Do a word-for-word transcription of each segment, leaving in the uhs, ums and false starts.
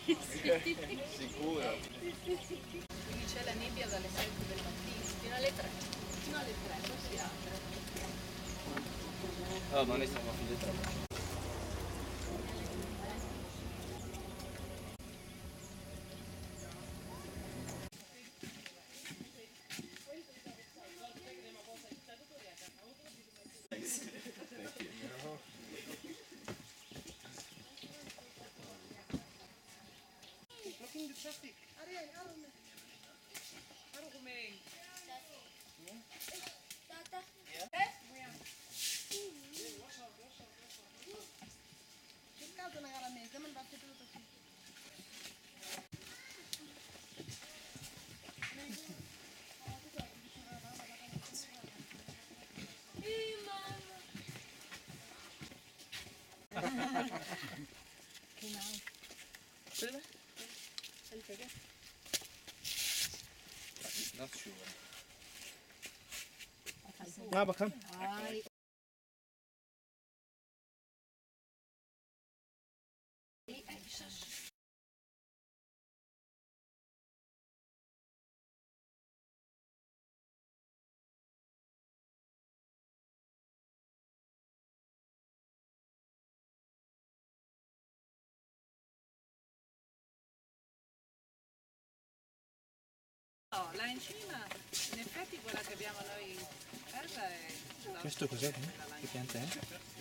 Sicuro. Quindi c'è la nebbia dalle sette del mattino fino alle tre. Fino alle tre, poi si apre. Oh, ma noi stiamo fin dietro. Blocking the traffic. Ariel, arme. Arme. Tata. Che caldo una gara mezza, ma va tutto così. Che nice. Not sure. Ah, bakalım. Ay. No, là in cima, in effetti quella che abbiamo noi in casa è... Questo cos'è? Che pianta è?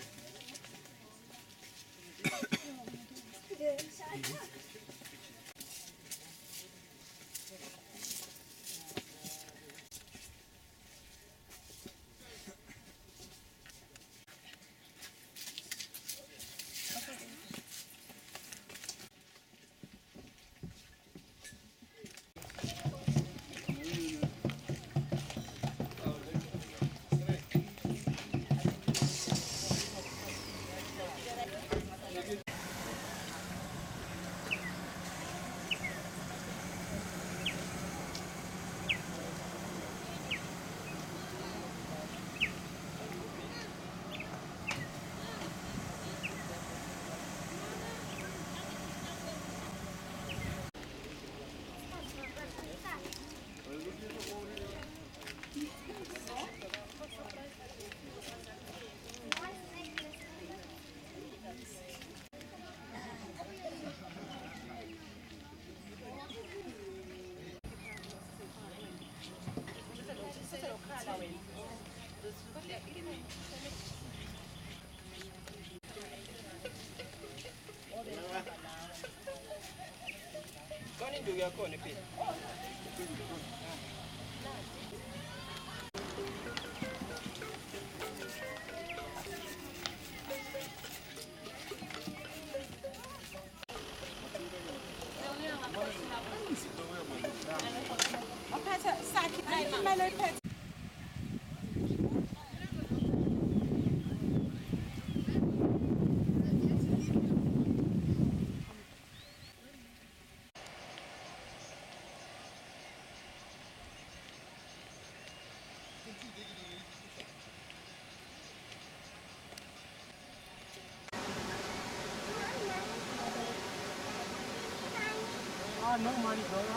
Kwani ndugu yako ni pia? Ah, no, Marigold.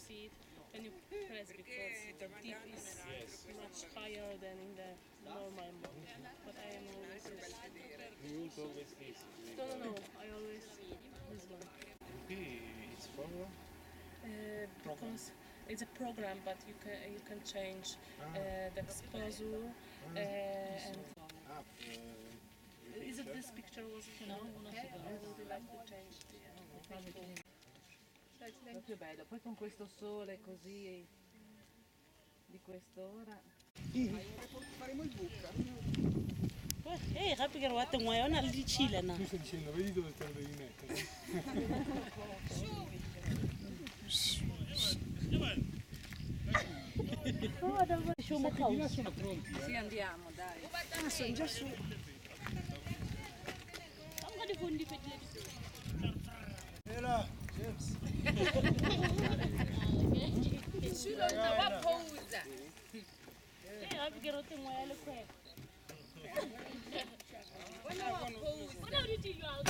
see it when you press because the dip is much higher than in the normal mode. But I am always You use always this. no no no. I always this one Okay, it's formula. uh, because it's a program, but you can you can change uh, the exposure uh, and. Ah, uh, Is it this picture was no? Okay, I would like to change the uh, picture. Proprio bello, poi con questo sole così di quest'ora. Faremo il buca. Eh, capi che eravate un guaione di Cile, no? tu stai dicendo, vedi dove te lo devi mettere. Sono pronti, eh? Sì, andiamo, dai. Ah, sono già su. Era, James. Nessuno ha pausa. Eh, capi che eravate un guaione qua. Wala wa pausa.